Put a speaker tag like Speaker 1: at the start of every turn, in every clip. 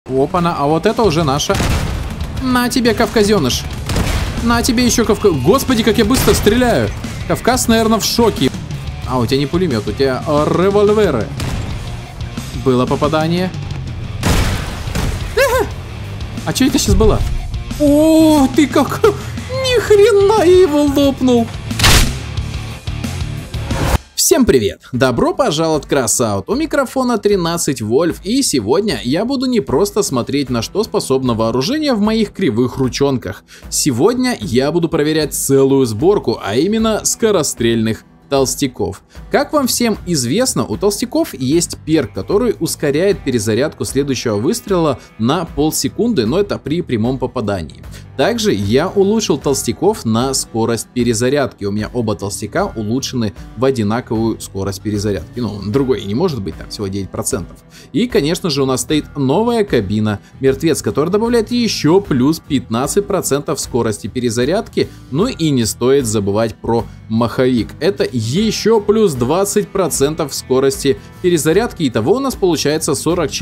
Speaker 1: Опа-на, а вот это уже наша. На тебе, кавказеныш. На тебе еще Кавказ. Господи, как я быстро стреляю. Кавказ, наверное, в шоке. А, у тебя не пулемет, у тебя револьверы. Было попадание. А что это сейчас было? О, ты как... Ни хрена я его лопнул. Всем привет! Добро пожаловать в Кросаут. У микрофона 13 Вольф, и сегодня я буду не просто смотреть, на что способно вооружение в моих кривых ручонках. Сегодня я буду проверять целую сборку, а именно скорострельных толстяков. Как вам всем известно, у толстяков есть перк, который ускоряет перезарядку следующего выстрела на полсекунды, но это при прямом попадании. Также я улучшил толстяков на скорость перезарядки. У меня оба толстяка улучшены в одинаковую скорость перезарядки. Ну, другой не может быть, там всего 9%. И, конечно же, у нас стоит новая кабина Мертвец, которая добавляет еще плюс 15% скорости перезарядки. Ну и не стоит забывать про маховик. Это еще плюс 20% скорости перезарядки. Итого у нас получается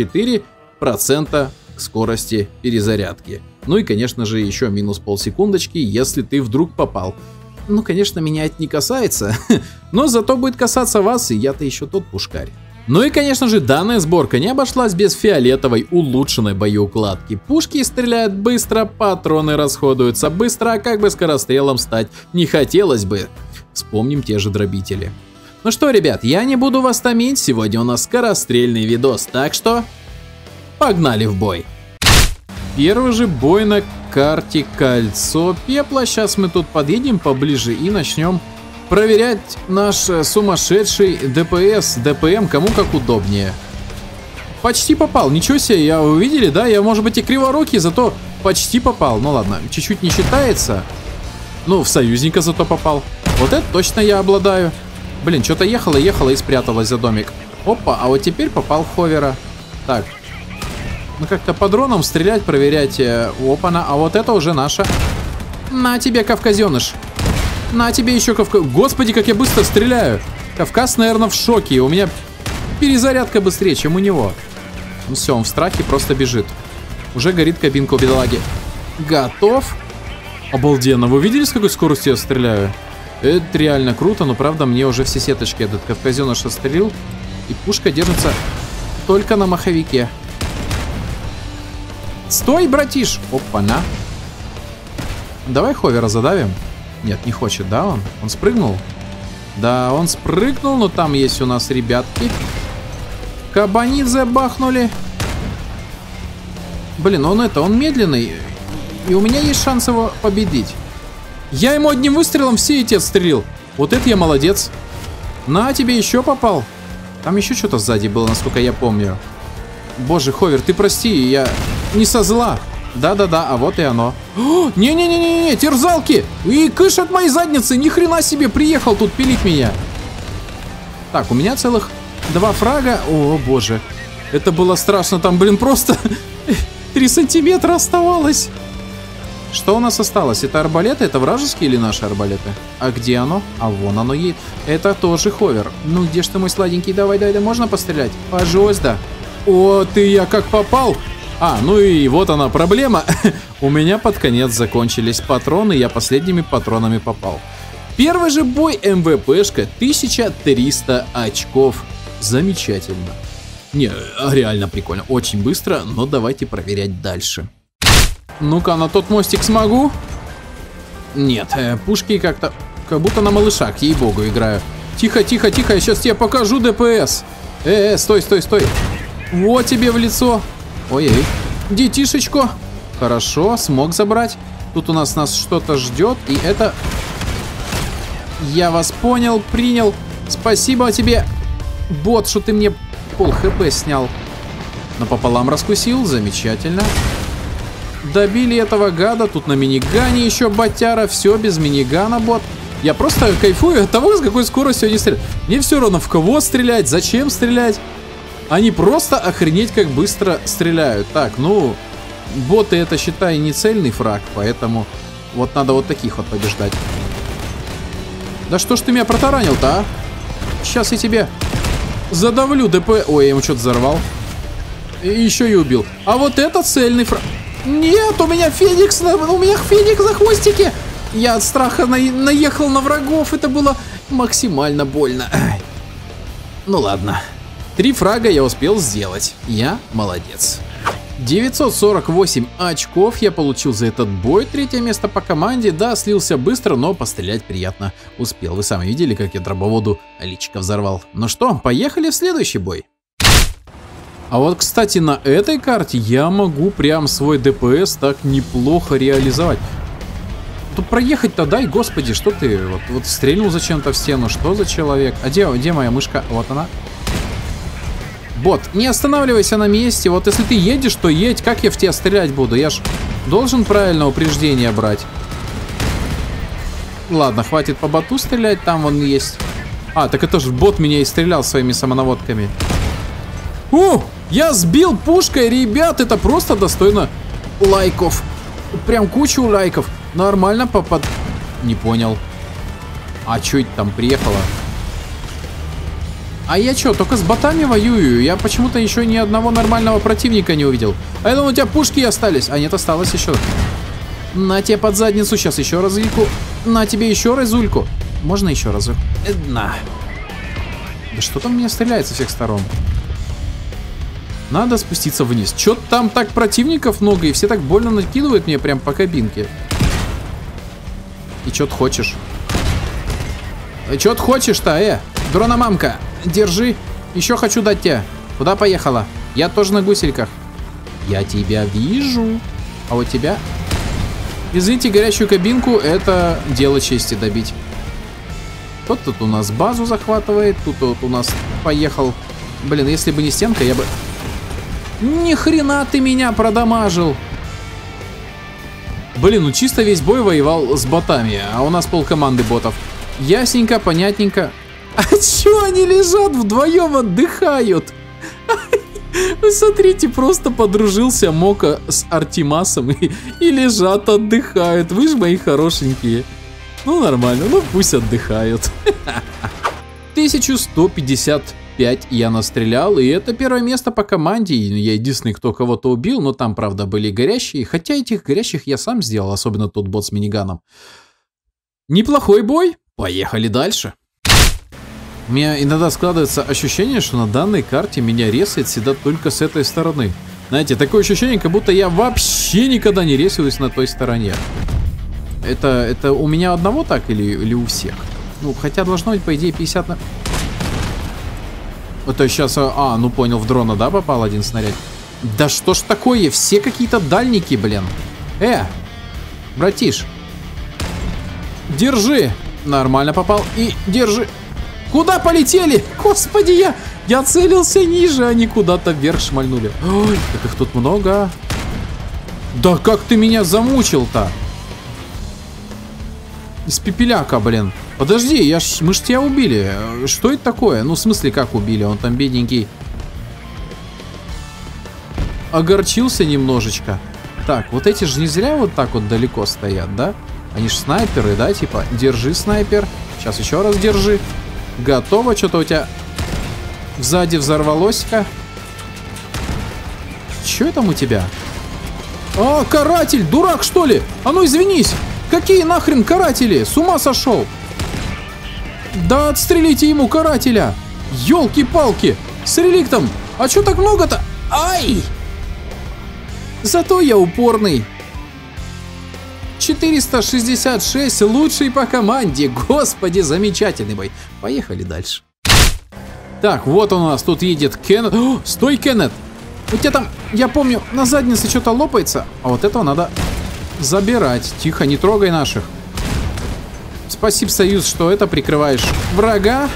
Speaker 1: 44% скорости перезарядки. Ну и, конечно же, еще минус полсекундочки, если ты вдруг попал. Ну, конечно, меня это не касается, но зато будет касаться вас, и я-то еще тот пушкарь. Ну и, конечно же, данная сборка не обошлась без фиолетовой улучшенной боеукладки. Пушки стреляют быстро, патроны расходуются быстро, а как бы скорострелом стать не хотелось бы. Вспомним те же дробители. Ну что, ребят, я не буду вас томить, сегодня у нас скорострельный видос, так что погнали в бой. Первый же бой на карте Кольцо Пепла. Сейчас мы тут подъедем поближе и начнем проверять наш сумасшедший ДПС, ДПМ, кому как удобнее. Почти попал, ничего себе, я увидели, да? Я, может быть, и криворукий, зато почти попал. Ну ладно, чуть-чуть не считается. Ну, в союзника зато попал. Вот это точно я обладаю. Блин, что-то ехала и спряталась за домик. Опа, а вот теперь попал в ховера. Так. Ну как-то по дронам стрелять, проверять. Опа-на, а вот это уже наша. На тебе, кавказеныш. На тебе еще Кавказ. Господи, как я быстро стреляю. Кавказ, наверное, в шоке. У меня перезарядка быстрее, чем у него. Ну все, он в страхе просто бежит. Уже горит кабинка у бедолаги. Готов. Обалденно. Вы видели, с какой скоростью я стреляю? Это реально круто, но правда мне уже все сеточки этот кавказеныш отстрелил. И пушка держится только на маховике. Стой, братиш! Опа-на. Давай ховера задавим. Нет, не хочет, да, он? Он спрыгнул? Да, он спрыгнул, но там есть у нас ребятки. Кабанидзе бахнули. Блин, он медленный. И у меня есть шанс его победить. Я ему одним выстрелом все эти отстрелил. Вот это я молодец. На, тебе еще попал. Там еще что-то сзади было, насколько я помню. Боже, ховер, ты прости, я не со зла. Да-да-да, а вот и оно. Не-не-не-не-не, терзалки! И кыш от моей задницы, ни хрена себе, приехал тут пилить меня. Так, у меня целых 2 фрага. О, боже. Это было страшно, там, блин, просто 3 сантиметра оставалось. Что у нас осталось? Это арбалеты? Это вражеские или наши арбалеты? А где оно? А вон оно едет. Это тоже ховер. Ну где ж ты, мой сладенький? Давай, можно пострелять? Пожалуйста. О, ты я как попал. А, ну и вот она проблема. У меня под конец закончились патроны, я последними патронами попал. Первый же бой МВПшка, 1300 очков. Замечательно. Не, реально прикольно. Очень быстро, но давайте проверять дальше. Ну-ка, на тот мостик смогу? Нет, пушки как-то... Как будто на малышах, ей-богу, играю. Тихо, тихо, тихо, я сейчас тебе покажу ДПС. Стой, стой, стой. Вот тебе в лицо. Ой-ой, детишечко. Хорошо, смог забрать. Тут у нас что-то ждет, и это... Я вас понял, принял. Спасибо тебе, бот, что ты мне пол хп снял. Напополам раскусил, замечательно. Добили этого гада, тут на минигане еще ботяра, все без минигана, бот. Я просто кайфую от того, с какой скоростью они стреляют. Мне все равно, в кого стрелять, зачем стрелять. Они просто охренеть как быстро стреляют. Так, ну, боты это, считай, не цельный фраг, поэтому вот надо вот таких вот побеждать. Да что ж ты меня протаранил-то, а? Сейчас я тебе задавлю ДП... Ой, я ему что-то взорвал. Еще и убил. А вот это цельный фраг. Нет, у меня Феникс за хвостики. Я от страха наехал на врагов. Это было максимально больно. Ну ладно. 3 фрага я успел сделать. Я молодец. 948 очков я получил за этот бой. 3-е место по команде. Да, слился быстро, но пострелять приятно успел. Вы сами видели, как я дробоводу личико взорвал. Ну что, поехали в следующий бой. А вот, кстати, на этой карте я могу прям свой ДПС так неплохо реализовать. Тут проехать-то дай, господи, что ты? Вот стрельнул зачем-то в стену. Что за человек? А где моя мышка? Вот она. Бот, не останавливайся на месте. Вот если ты едешь, то едь. Как я в тебя стрелять буду? Я ж должен правильно упреждение брать. Ладно, хватит по боту стрелять. Там он есть. А, так это же бот меня и стрелял своими самонаводками. О, я сбил пушкой, ребят. Это просто достойно лайков. Прям кучу лайков. Нормально попад... Не понял. А чё это там приехало? А я чё, только с ботами воюю? Я почему-то еще ни одного нормального противника не увидел. А я думал, у тебя пушки остались. А нет, осталось еще. На тебе под задницу. Сейчас еще разульку. На тебе еще разульку. Можно еще разок? На. Да что там меня стреляет со всех сторон? Надо спуститься вниз. Чё-то там так противников много, и все так больно накидывают мне прям по кабинке. И чё ты хочешь? Чё ты хочешь-то, дрономамка? Держи. Еще хочу дать тебе. Куда поехала? Я тоже на гусельках. Я тебя вижу. А вот тебя... Извините, горящую кабинку — это дело чести добить. Вот тут у нас базу захватывает. Тут вот у нас поехал... Блин, если бы не стенка, я бы... Ни хрена ты меня продамажил. Блин, ну чисто весь бой воевал с ботами, а у нас полкоманды ботов. Ясненько, понятненько. А чё они лежат вдвоем, отдыхают? Вы смотрите, просто подружился Мока с Артемасом и лежат, отдыхают. Вы же мои хорошенькие. Ну нормально, ну пусть отдыхают. 1155 я настрелял, и это первое место по команде. Я единственный, кто кого-то убил, но там, правда, были горящие. Хотя этих горящих я сам сделал, особенно тот бот с миниганом. Неплохой бой. Поехали дальше. У меня иногда складывается ощущение, что на данной карте меня ресает всегда только с этой стороны. Знаете, такое ощущение, как будто я вообще никогда не ресаюсь на той стороне. Это у меня одного так или у всех? Ну, хотя должно быть, по идее, 50 на... Это сейчас... А, ну понял, в дрона, да, попал один снаряд? Да что ж такое? Все какие-то дальники, блин. Братиш. Держи. Нормально попал. И держи. Куда полетели? Господи, я целился ниже, они куда-то вверх шмальнули. Ой, как их тут много. Да как ты меня замучил-то? Из пепеляка, блин. Подожди, мы ж тебя убили. Что это такое? Ну, в смысле, как убили? Он там бедненький. Огорчился немножечко. Так, вот эти же не зря вот так вот далеко стоят, да? Они же снайперы, да, типа? Держи, снайпер. Сейчас еще раз держи. Готово. Что-то у тебя сзади взорвалось-ка. Че там у тебя? А, каратель! Дурак, что ли? А ну, извинись! Какие нахрен каратели? С ума сошел! Да отстрелите ему карателя! Ёлки-палки! С реликтом! А чё так много-то? Ай! Зато я упорный. 466, лучший по команде. Господи, замечательный бой. Поехали дальше. Так, вот у нас тут едет Кеннет. О, стой, Кеннет! У тебя там, я помню, на заднице что-то лопается. А вот этого надо забирать. Тихо, не трогай наших. Спасибо, Союз, что это прикрываешь врага.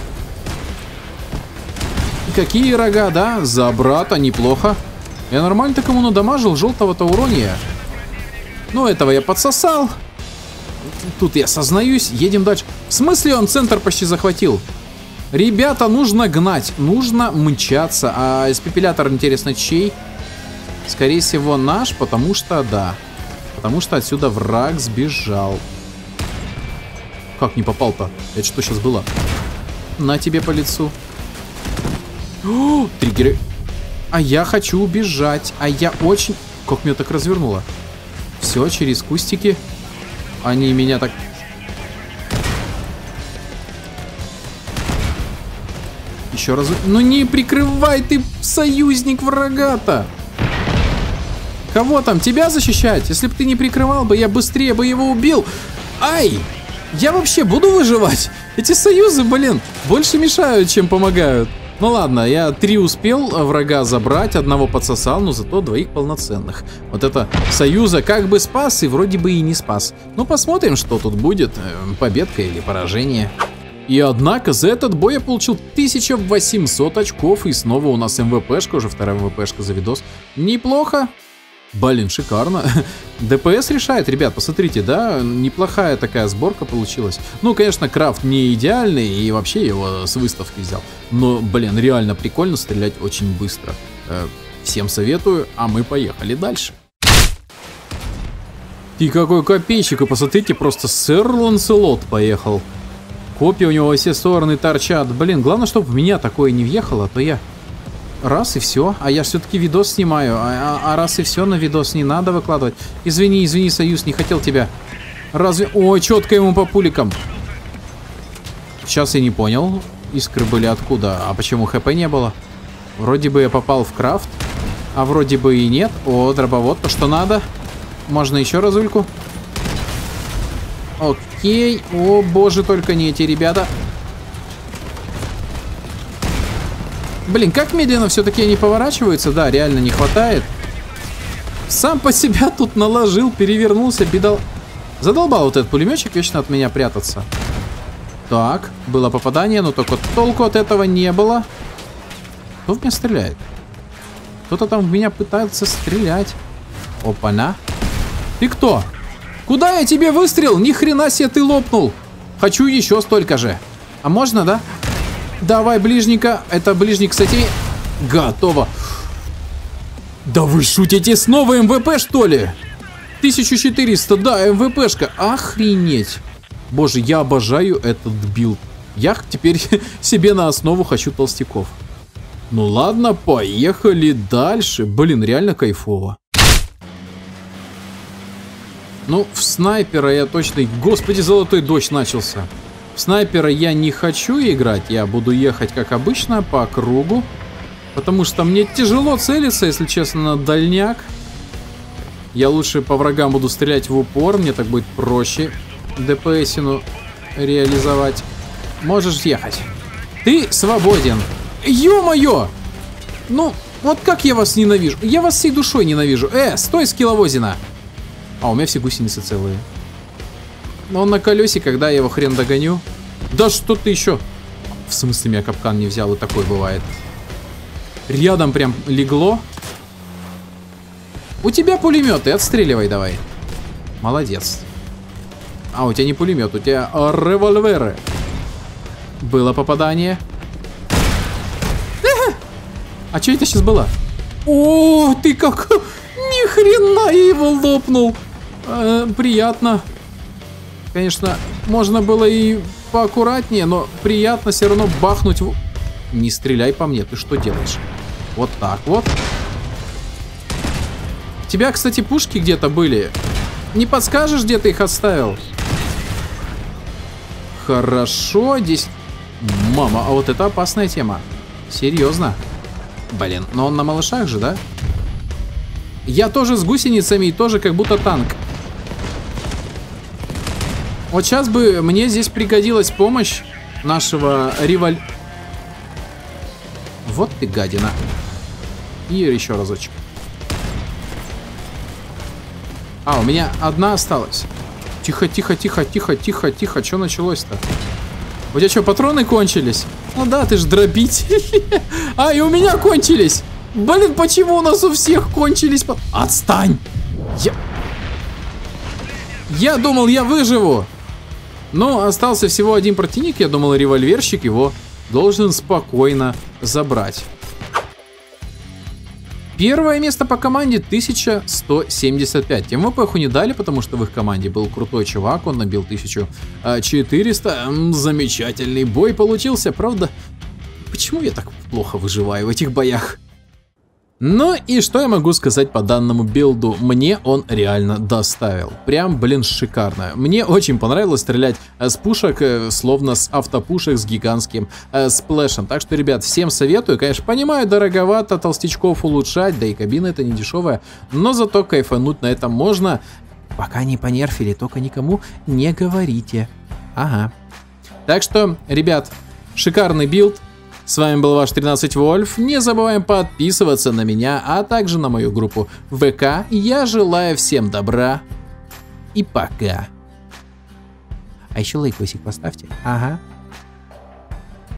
Speaker 1: Какие рога, да? За брата, неплохо. Я нормально так ему надамажил, желтого-то урония. Ну, этого я подсосал. Тут я сознаюсь, едем дальше. В смысле он центр почти захватил? Ребята, нужно гнать, нужно мчаться. А испепелятор, интересно, чей? Скорее всего, наш, потому что, да. Потому что отсюда враг сбежал. Как не попал-то? Это что сейчас было? На тебе по лицу. О, триггеры. А я хочу убежать. А я очень... Как меня так развернуло. Все, через кустики. Они меня так... Еще раз. Ну не прикрывай ты, союзник врага-то. Кого там? Тебя защищать? Если бы ты не прикрывал бы, я быстрее бы его убил. Ай! Я вообще буду выживать? Эти союзы, блин, больше мешают, чем помогают. Ну ладно, я 3 успел врага забрать, 1 подсосал, но зато 2 полноценных. Вот это союза как бы спас и вроде бы и не спас. Ну посмотрим, что тут будет, победка или поражение. И однако за этот бой я получил 1800 очков, и снова у нас МВПшка, уже 2-я МВПшка за видос. Неплохо. Блин, шикарно. ДПС решает, ребят, посмотрите, да, неплохая такая сборка получилась. Ну, конечно, крафт не идеальный, и вообще его с выставки взял. Но, блин, реально прикольно стрелять очень быстро. Всем советую, а мы поехали дальше. И какой копейщик, и посмотрите, просто сэр Ланселот поехал. Копья у него во все стороны торчат. Блин, главное, чтобы в меня такое не въехало, а то я... Раз и все. А я все-таки видос снимаю. А раз и все, на видос не надо выкладывать. Извини, извини, союз, не хотел тебя. Разве... Ой, четко ему по пуликам. Сейчас я не понял. Искры были откуда? А почему ХП не было? Вроде бы я попал в крафт. А вроде бы и нет. О, дробовод, то что надо. Можно еще разульку. Окей. О, боже, только не эти ребята. Блин, как медленно все-таки они поворачиваются. Да, реально не хватает. Сам по себя тут наложил, перевернулся, бедал. Задолбал вот этот пулеметчик вечно от меня прятаться. Так, было попадание, но только толку от этого не было. Кто в меня стреляет? Кто-то там в меня пытается стрелять. Опа-на. Ты кто? Куда я тебе выстрел? Ни хрена себе ты лопнул. Хочу еще столько же. А можно, да? Давай, ближника. Это ближник с этими. Готово. Да вы шутите, снова МВП, что ли? 1400, да, МВПшка. Охренеть. Боже, я обожаю этот билд. Я теперь себе на основу хочу толстяков. Ну ладно, поехали дальше. Блин, реально кайфово. Ну, в снайпера я точно... Господи, золотой дождь начался. В снайпера я не хочу играть, я буду ехать как обычно по кругу, потому что мне тяжело целиться, если честно, на дальняк. Я лучше по врагам буду стрелять в упор, мне так будет проще ДПСину реализовать. Можешь ехать. Ты свободен. Ё-моё! Ну, вот как я вас ненавижу. Я вас всей душой ненавижу. Стой, скилловозина. А у меня все гусеницы целые. Но он на колесе, когда я его хрен догоню. Да что ты еще? В смысле, меня капкан не взял, и такое бывает. Рядом прям легло. У тебя пулемет, ты отстреливай давай. Молодец. А, у тебя не пулемет, у тебя револьверы. Было попадание. А что это сейчас было? О, ты как... Ни хрена я его лопнул. Приятно. Конечно, можно было и поаккуратнее, но приятно все равно бахнуть в... Не стреляй по мне, ты что делаешь? Вот так вот. У тебя, кстати, пушки где-то были. Не подскажешь, где ты их оставил? Хорошо, здесь... Мама, а вот это опасная тема. Серьезно. Блин, но он на малышах же, да? Я тоже с гусеницами и тоже как будто танк. Вот сейчас бы мне здесь пригодилась помощь нашего револь... Вот ты гадина. И еще разочек. А, у меня одна осталась. Тихо, тихо, тихо, тихо, тихо, тихо. Что началось-то? У тебя что, патроны кончились? Ну да, ты ж дробитель. А, и у меня кончились. Блин, почему у нас у всех кончились? Отстань! Я думал, я выживу. Но остался всего один противник. Я думал, револьверщик его должен спокойно забрать. Первое место по команде 1175. МВПху не дали, потому что в их команде был крутой чувак. Он набил 1400. Замечательный бой получился. Правда, почему я так плохо выживаю в этих боях? Ну и что я могу сказать по данному билду? Мне он реально доставил. Прям, блин, шикарно. Мне очень понравилось стрелять с пушек, словно с автопушек с гигантским сплэшем. Так что, ребят, всем советую. Конечно, понимаю, дороговато толстячков улучшать, да и кабина это не дешевая, но зато кайфануть на этом можно. Пока не понерфили, только никому не говорите. Ага. Так что, ребят, шикарный билд. С вами был ваш 13 Вольф. Не забываем подписываться на меня, а также на мою группу ВК. Я желаю всем добра и пока. А еще лайкосик поставьте. Ага.